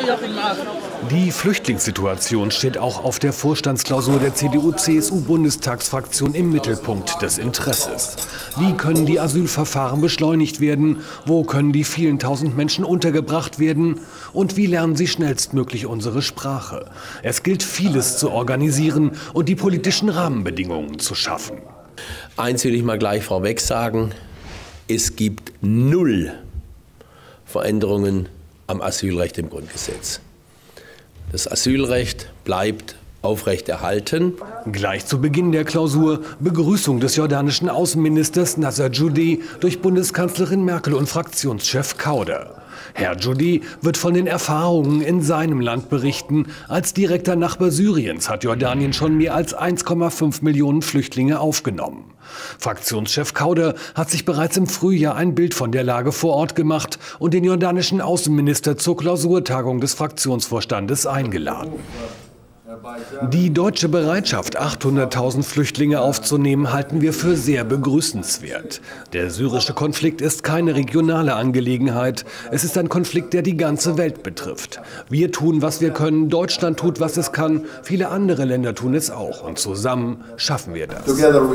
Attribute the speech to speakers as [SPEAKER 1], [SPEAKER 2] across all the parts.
[SPEAKER 1] Die Flüchtlingssituation steht auch auf der Vorstandsklausur der CDU-CSU-Bundestagsfraktion im Mittelpunkt des Interesses. Wie können die Asylverfahren beschleunigt werden? Wo können die vielen tausend Menschen untergebracht werden? Und wie lernen sie schnellstmöglich unsere Sprache? Es gilt, vieles zu organisieren und die politischen Rahmenbedingungen zu schaffen.
[SPEAKER 2] Eins will ich mal gleich vorweg sagen: Es gibt 0 Veränderungen am Asylrecht im Grundgesetz. Das Asylrecht bleibt aufrechterhalten.
[SPEAKER 1] Gleich zu Beginn der Klausur Begrüßung des jordanischen Außenministers Nasser Djoudi durch Bundeskanzlerin Merkel und Fraktionschef Kauder. Herr Djoudi wird von den Erfahrungen in seinem Land berichten. Als direkter Nachbar Syriens hat Jordanien schon mehr als 1,5 Millionen Flüchtlinge aufgenommen. Fraktionschef Kauder hat sich bereits im Frühjahr ein Bild von der Lage vor Ort gemacht und den jordanischen Außenminister zur Klausurtagung des Fraktionsvorstandes eingeladen. Die deutsche Bereitschaft, 800.000 Flüchtlinge aufzunehmen, halten wir für sehr begrüßenswert. Der syrische Konflikt ist keine regionale Angelegenheit. Es ist ein Konflikt, der die ganze Welt betrifft. Wir tun, was wir können. Deutschland tut, was es kann. Viele andere Länder tun es auch. Und zusammen schaffen wir das.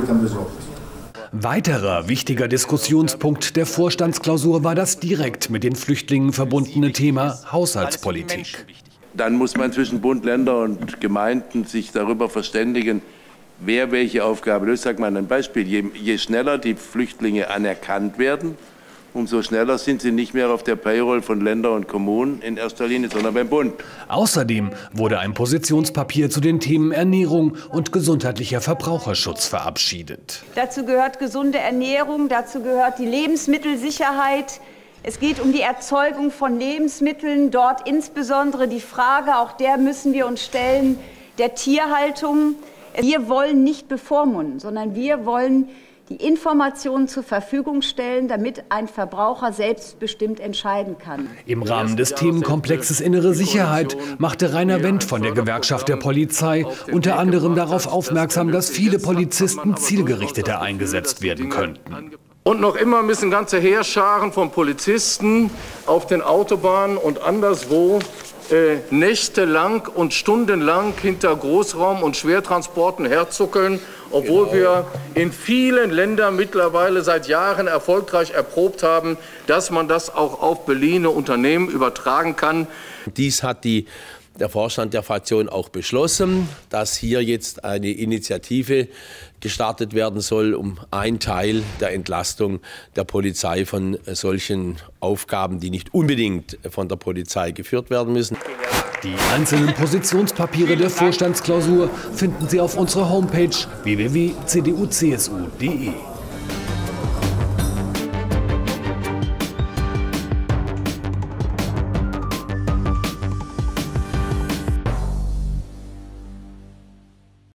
[SPEAKER 1] Weiterer wichtiger Diskussionspunkt der Vorstandsklausur war das direkt mit den Flüchtlingen verbundene Thema Haushaltspolitik.
[SPEAKER 3] Dann muss man zwischen Bund, Länder und Gemeinden sich darüber verständigen, wer welche Aufgabe löst. Ich sage mal ein Beispiel: Je schneller die Flüchtlinge anerkannt werden, umso schneller sind sie nicht mehr auf der Payroll von Ländern und Kommunen in erster Linie, sondern beim Bund.
[SPEAKER 1] Außerdem wurde ein Positionspapier zu den Themen Ernährung und gesundheitlicher Verbraucherschutz verabschiedet.
[SPEAKER 4] Dazu gehört gesunde Ernährung, dazu gehört die Lebensmittelsicherheit. Es geht um die Erzeugung von Lebensmitteln, dort insbesondere die Frage, auch der müssen wir uns stellen, der Tierhaltung. Wir wollen nicht bevormunden, sondern wir wollen die Informationen zur Verfügung stellen, damit ein Verbraucher selbstbestimmt entscheiden kann.
[SPEAKER 1] Im Rahmen des Themenkomplexes Innere Sicherheit machte Rainer Wendt von der Gewerkschaft der Polizei unter anderem darauf aufmerksam, dass viele Polizisten zielgerichteter eingesetzt werden könnten.
[SPEAKER 5] Und noch immer müssen ganze Heerscharen von Polizisten auf den Autobahnen und anderswo nächtelang und stundenlang hinter Großraum- und Schwertransporten herzuckeln, obwohl wir in vielen Ländern mittlerweile seit Jahren erfolgreich erprobt haben, dass man das auch auf beliehene Unternehmen übertragen kann.
[SPEAKER 2] Dies hat der Vorstand der Fraktion auch beschlossen, dass hier jetzt eine Initiative gestartet werden soll, um einen Teil der Entlastung der Polizei von solchen Aufgaben, die nicht unbedingt von der Polizei geführt werden müssen.
[SPEAKER 1] Die einzelnen Positionspapiere der Vorstandsklausur finden Sie auf unserer Homepage www.cdu-csu.de.